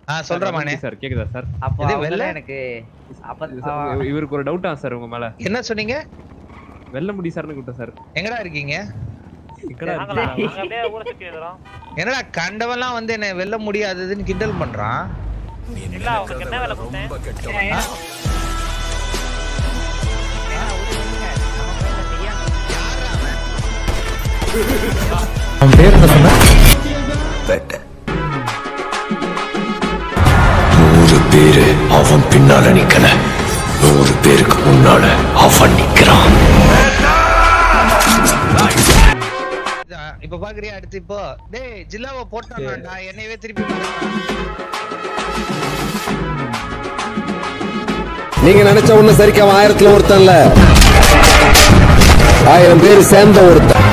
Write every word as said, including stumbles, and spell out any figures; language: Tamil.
ஆ சொல்றமானே சார் கேக்குதா சார் அப்ப வெல்ல எனக்கு அப்ப இவருக்கு ஒரு டவுட்டா சார் உங்க மேல என்ன சொன்னீங்க வெல்ல முடி சார்னு கூப்பிட்டேன் சார் எங்கடா இருக்கீங்க இக்கடா நாங்க அப்படியே ஊர சுத்தி இருக்கோம் என்னடா கண்டவெல்லாம் வந்து என்ன வெல்ல முடியாததுன்னு கிண்டல் பண்றான் இல்ல உங்களுக்கு என்ன வேலை கொடுத்தேன் அவன் பேர் என்ன சொன்ன பெட்ட நூறு பேரு அவன் பின்னால நிக்கல நூறு பேருக்கு முன்னால அவன் நிக்கிறான் இப்ப பாக்குறியா அடுத்து இப்போ டேய் ஜில்லாவை போட்டான்டா என்னையவே திருப்பி நீங்க நினைச்ச ஒண்ணு சரிக்கு அவன் ஆயிரத்துல ஒருத்தன் இல்ல ஆயிரம் பேர் சேர்ந்த ஒருத்தன்